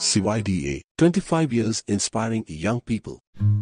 CYDA, 25 years inspiring young people.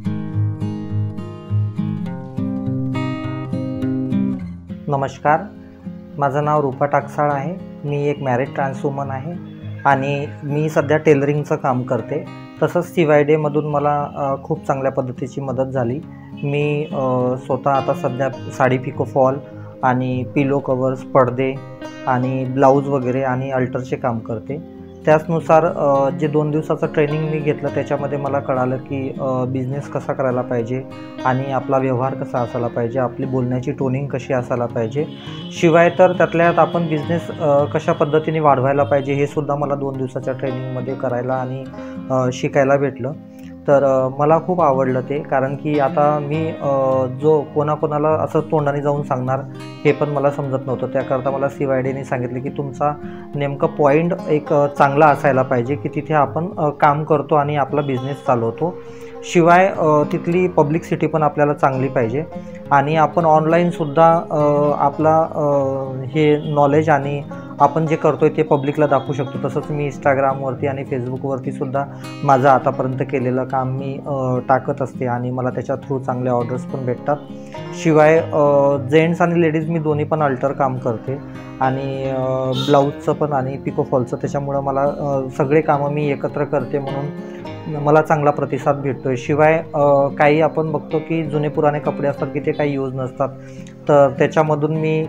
नमस्कार, माझं नाव रूपा टाकसाळ आहे. मी एक मॅरिड ट्रान्स वुमन आहे आणि मी सध्या टेलरिंगचं काम करते. तसंच CYDAमधून मला खूप चांगल्या पद्धतीची मदत झाली. मी स्वतः आता सध्या साडी पिको फॉल आणि पिलो कवर्स, पडदे आणि ब्लाऊज वगैरे आणि अल्टरचे काम करते. त्याचनुसार जे 2 दिवसाचं ट्रेनिंग मी घेतलं त्याच्यामध्ये मला कळालं की बिझनेस कसा करायला पाहिजे आणि आपला व्यवहार कसा असायला पाहिजे, आपली बोलण्याची टोनिंग कशी असायला पाहिजे. शिवाय तर त्यातल्यात आपण बिझनेस कशा पद्धतीने वाढवायला पाहिजे हे सुद्धा मला 2 दिवसाच्या ट्रेनिंगमध्ये करायला आणि शिकायला भेटलं. तर मला खूप आवडलं ते, कारण की आता मी जो कोणाकोणाला असं तोंडाने जाऊन सांगणार हे पण मला समजत नव्हतं. त्याकरता मला CYDAने सांगितले की तुमचा नेमका पॉईंट एक चांगला असायला पाहिजे की तिथे आपण काम करतो आणि आपला बिझनेस चालवतो. शिवाय तिथली पब्लिकसिटी पण आपल्याला चांगली पाहिजे आणि आपण ऑनलाईनसुद्धा आपला हे नॉलेज आणि आपण जे करतो आहे ते पब्लिकला दाखवू शकतो. तसंच मी इंस्टाग्रामवरती आणि फेसबुकवरतीसुद्धा माझं आतापर्यंत केलेलं काम मी टाकत असते आणि मला त्याच्या थ्रू चांगले ऑर्डर्स पण भेटतात. शिवाय जेंट्स आणि लेडीज मी दोन्ही पण अल्टर काम करते आणि ब्लाऊजचं पण आणि पिको फॉलचं. त्याच्यामुळं मला सगळे कामं मी एकत्र करते म्हणून मला चांगला प्रतिसाद भेटतो आहे. शिवाय काही आपण बघतो की जुने पुराणे कपडे असतात की ते काही यूज नसतात, तर त्याच्यामधून मी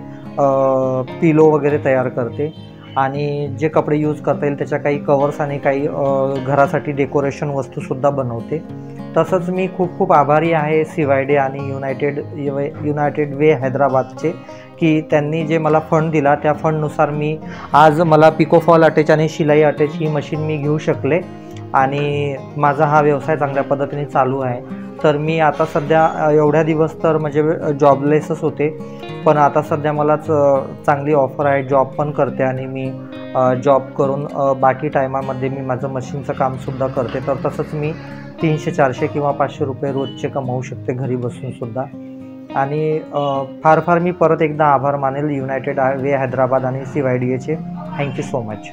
पिलो वगैरे तयार करते आणि जे कपडे यूज करता येईल त्याच्या काही कवर्स आणि काही घरासाठी डेकोरेशन वस्तूसुद्धा बनवते. तसंच मी खूप आभारी आहे CYDA आणि युनायटेड वे हैदराबादचे की त्यांनी जे मला फंड दिला त्या फंडनुसार मी आज मला पिको फॉल अटॅच आणि शिलाई अटॅच ही मशीन मी घेऊ शकले आणि माझा हा व्यवसाय चांगल्या पद्धतीने चालू आहे. तर मी आता सध्या एवढ्या दिवस तर म्हणजे जॉबलेसच होते, पण आता सध्या मलाच चांगली ऑफर आहे. जॉब पण करते आणि मी जॉब करून बाकी टायमामध्ये मी माझं मशीनचं कामसुद्धा करते. तर तसंच मी 300, 400 किंवा 500 रुपये रोजचे कमावू शकते घरी बसूनसुद्धा. आणि फार मी परत एकदा आभार मानेल युनायटेड वे हैदराबाद आणि CYDAचे. Thank you so much.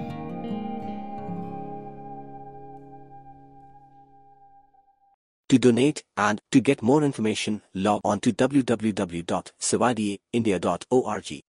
To donate and to get more information, log on to www.cywdaindia.org.